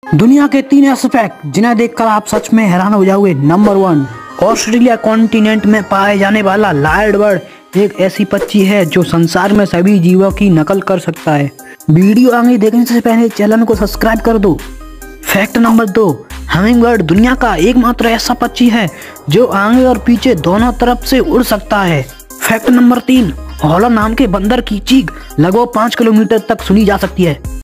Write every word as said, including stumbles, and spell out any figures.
दुनिया के तीन ऐसे फैक्ट जिन्हें देखकर आप सच में हैरान हो जाओगे। नंबर वन, ऑस्ट्रेलिया कॉन्टिनेंट में पाए जाने वाला लायर्ड बर्ड एक ऐसी पक्षी है जो संसार में सभी जीवों की नकल कर सकता है। वीडियो आगे देखने से पहले चैनल को सब्सक्राइब कर दो। फैक्ट नंबर दो, हमिंगबर्ड दुनिया का एकमात्र ऐसा पक्षी है जो आगे और पीछे दोनों तरफ से उड़ सकता है। फैक्ट नंबर तीन, हॉलर नाम के बंदर की चीख लगभग पाँच किलोमीटर तक सुनी जा सकती है।